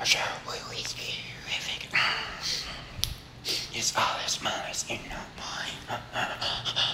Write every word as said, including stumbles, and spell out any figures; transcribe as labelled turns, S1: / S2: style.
S1: Sure, we whiskey, terrific. It's all is mine, it's not mine.